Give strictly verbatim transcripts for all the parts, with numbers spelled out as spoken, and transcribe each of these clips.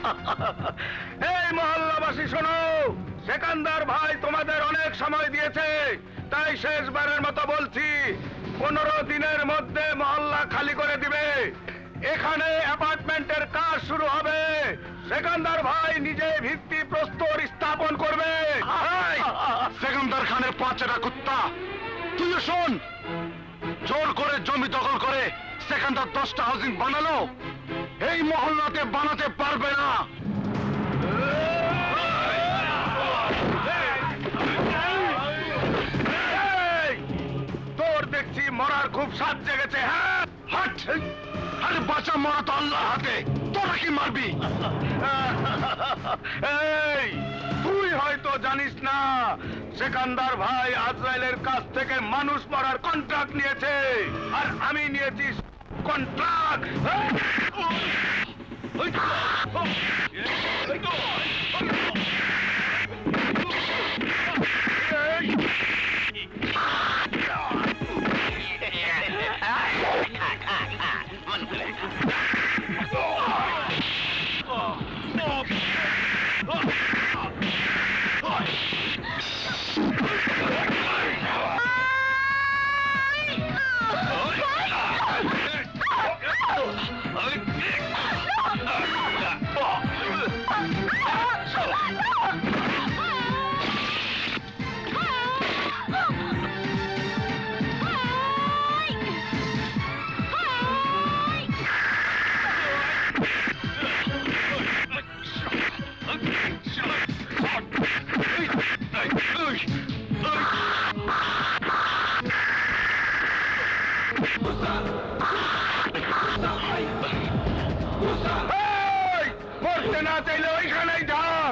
এই মহল্লাবাসী শোনো, সেকান্দার ভাই তোমাদের অনেক সময় দিয়েছে, তাই শেষবারের মতো বলছি, পনেরো দিনের মধ্যে মহল্লা খালি করে দিবে। এখানে অ্যাপার্টমেন্টের কাজ শুরু হবে। সেকান্দার ভাই নিজে ভিত্তি প্রস্তর স্থাপন করবে। সেকান্দার খানের পাঁচটা কুত্তা, তুই শোন, জোর করে জমি দখল করে সেকান্দার দশটা হাউজিং বানালো, এই মহল্লাতে বানাতে পারবে না। তোর দেখছি মরার খুব স্বাদ জেগেছে। হ্যাঁ, হাট! আরে বাঁচা মরা তো আল্লাহর হাতে, তোরা কি মারবি? এই তুই হয়তো জানিস না, সেকান্দার ভাই আজরাইলের কাছ থেকে মানুষ মারার কন্ট্রাক্ট নিয়েছে, আর আমি নিয়েছি কন্ট্রাক্ট। মরতে না চাইলে ওইখানেই থাক।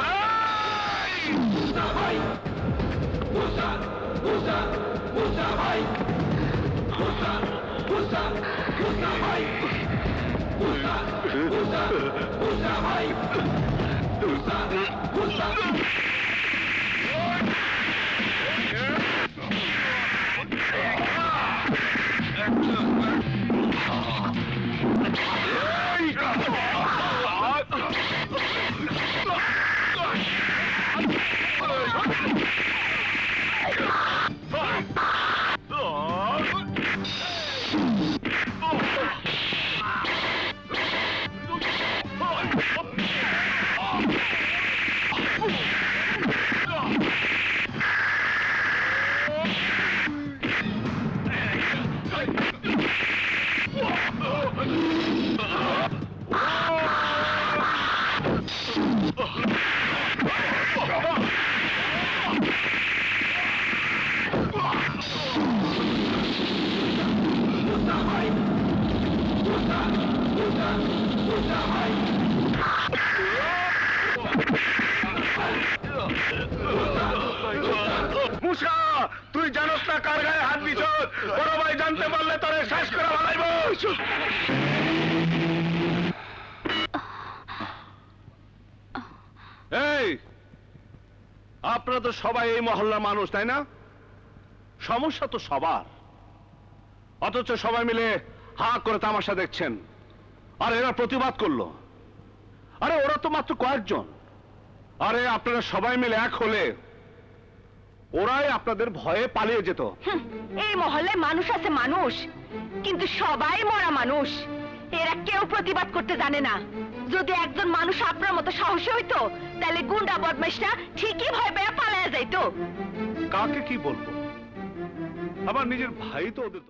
মুসা, তুই জানোস না কার গায়ে হাত দিছ? বড় ভাই জানতে পারলে তোরে শেষ করে ফেলাইব। এই, আপনারা তো সবাই এই মহল্লার মানুষ, তাই না? সমস্যা তো সবার, অথচ সবাই মিলে হা করে তামাশা দেখছেন, আর এরা প্রতিবাদ করলো। আরে ওরা তো মাত্র কয়েকজন, আরে আপনারা সবাই মিলে এক হলে ওরাই আপনাদের ভয়ে পালিয়ে যেত। এই মহল্লায় মানুষ আছে, মানুষ, কিন্তু সবাই মরা মানুষ। এরা কেউ প্রতিবাদ করতে জানে না। যদি একজন মানুষ আপনার মতো সাহসী হইতো, তাহলে গুন্ডা বদমাইশরা ঠিকই ভয় পেয়ে পালায়া যাইতো। কাকে কি বলবো, আমার নিজের ভাই তো ওদের